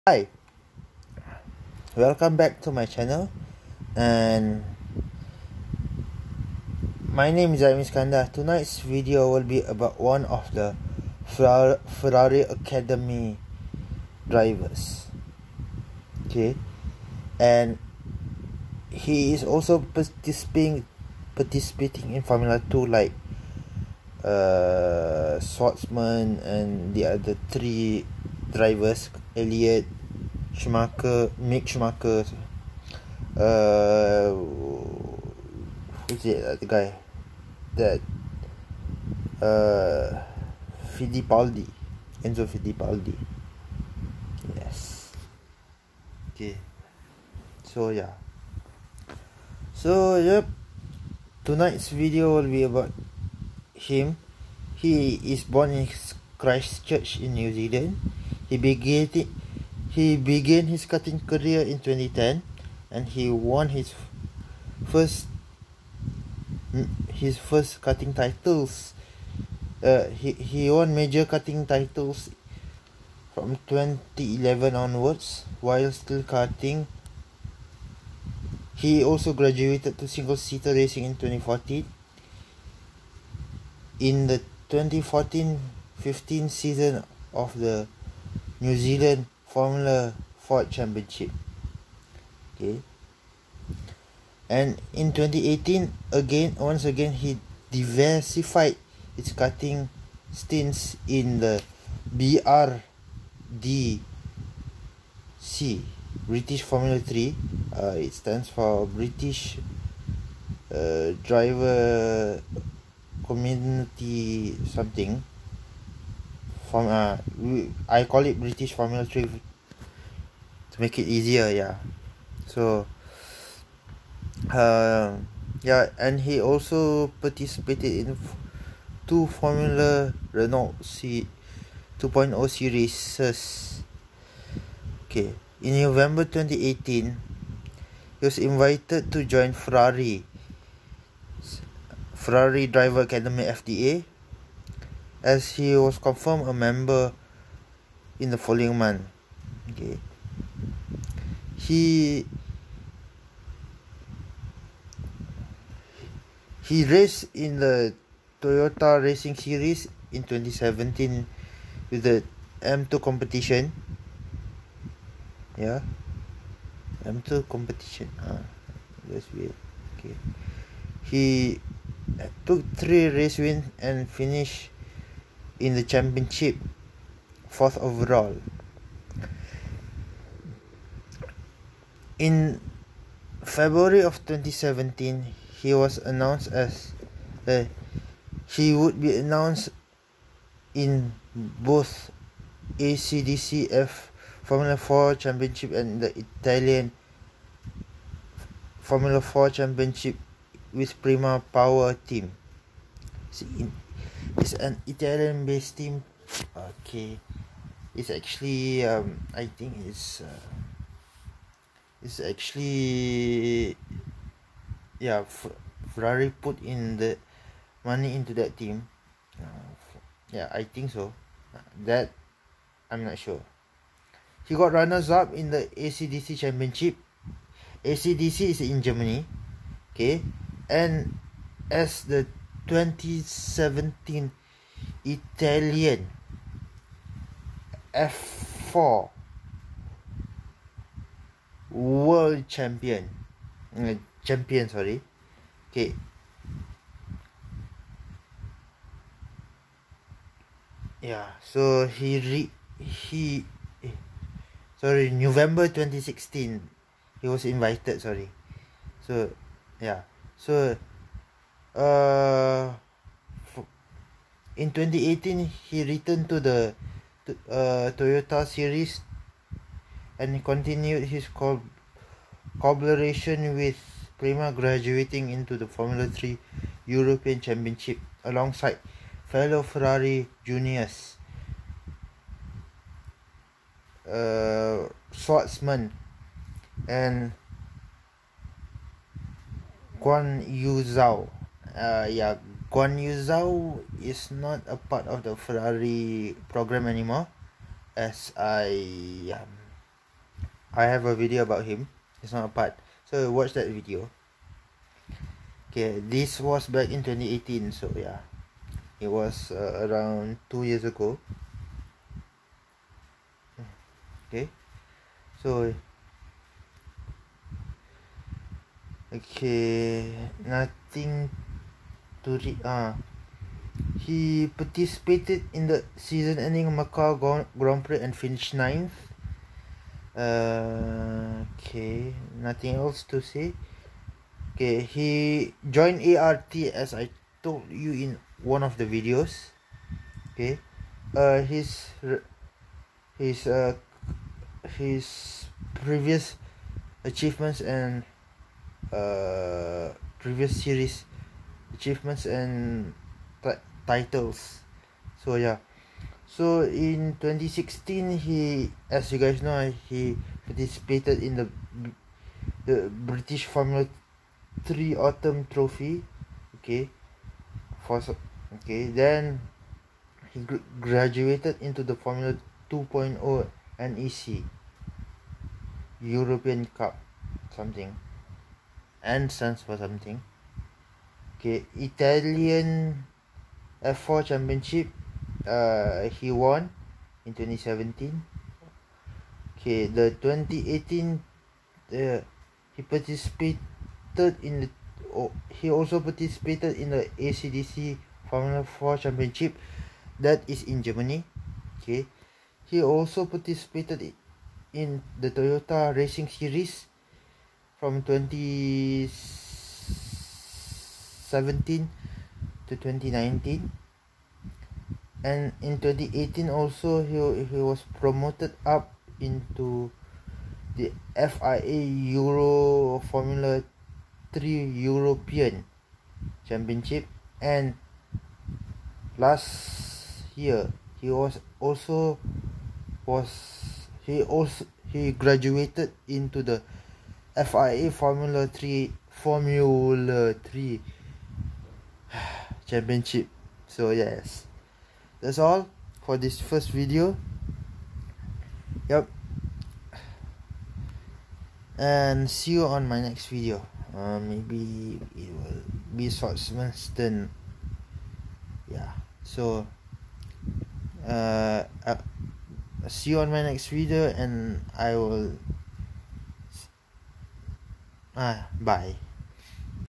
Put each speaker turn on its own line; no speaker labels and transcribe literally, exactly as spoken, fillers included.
Hi, welcome back to my channel, and my name is Zaim Iskandar. Tonight's video will be about one of the Ferrari Academy drivers. Okay, and he is also participating participating in Formula Two like uh, Schwartzman and the other three drivers, Elliott, Schumacher, Mick Schumacher, uh, who's it, uh, the guy, that, uh, Fittipaldi, Enzo Fittipaldi, yes, okay, so yeah, so yep, tonight's video will be about him. He is born in Christchurch in New Zealand. He began it, he began his karting career in twenty ten, and he won his first his first karting titles. Uh, he he won major karting titles from twenty eleven onwards while still karting. He also graduated to single-seater racing in twenty fourteen. In the twenty fourteen fifteen season of the New Zealand Formula Ford Championship. Okay. And in twenty eighteen, again, once again, he diversified his karting stints in the B R D C, British Formula three. Uh, it stands for British uh, Driver Community something. From uh, I call it British Formula three to make it easier. Yeah. So, uh, yeah, and he also participated in two Formula Renault C two point oh series. Okay, in November twenty eighteen, he was invited to join Ferrari Ferrari Driver Academy F D A, as he was confirmed a member in the following month. Okay, he he raced in the Toyota Racing Series in twenty seventeen with the M two competition. Yeah, M two competition. Ah, that's weird. Okay, he took three race wins and finished in the championship, fourth overall. In February of twenty seventeen, he was announced as uh, he would be announced in both A C D C F Formula four Championship and the Italian Formula four Championship with Prima Power team. It's an Italian-based team. Okay, it's actually um, I think it's uh, it's actually yeah Ferrari put in the money into that team. Uh, yeah, I think so. That I'm not sure. He got runners-up in the A C D C Championship. A C D C is in Germany. Okay, and as the twenty seventeen Italian F four World Champion, uh, champion, sorry. Okay. Yeah, so he re he sorry November twenty sixteen he was invited, sorry. So yeah, so uh in twenty eighteen he returned to the uh, Toyota series and continued his co collaboration with Prima, graduating into the Formula three European Championship alongside fellow Ferrari juniors, uh, Schwartzman and Guan Yu Zhao. Uh, yeah, Guan Yu Zhao is not a part of the Ferrari program anymore, as I um, I have a video about him. It's not a part, so watch that video. Okay, this was back in twenty eighteen, so yeah, it was uh, around two years ago. Okay, so okay, nothing to read. Ah, uh, he participated in the season-ending Macau Grand Prix and finished ninth. Uh, okay, nothing else to say. Okay, he joined A R T as I told you in one of the videos. Okay, uh, his his uh his previous achievements and uh previous series achievements and titles. So yeah, so in twenty sixteen, he, as you guys know, he participated in the the British Formula three Autumn Trophy. Okay, for okay, then he gr- graduated into the Formula two point oh N E C European Cup something, and stands for something. Okay, Italian F four Championship, uh, he won in twenty seventeen. Okay, the twenty eighteen, uh, he participated in the, oh, he also participated in the A C D C Formula four Championship, that is in Germany. Okay, he also participated in the Toyota Racing Series from twenty seventeen to twenty nineteen, and in twenty eighteen also he, he was promoted up into the F I A Euro Formula three European Championship, and last year he was also was he also he graduated into the F I A Formula three Formula three Championship. So yes, that's all for this first video. Yep, and see you on my next video. Uh, maybe it will be Scotsman's turn. Yeah, so uh, uh see you on my next video, and I will ah bye.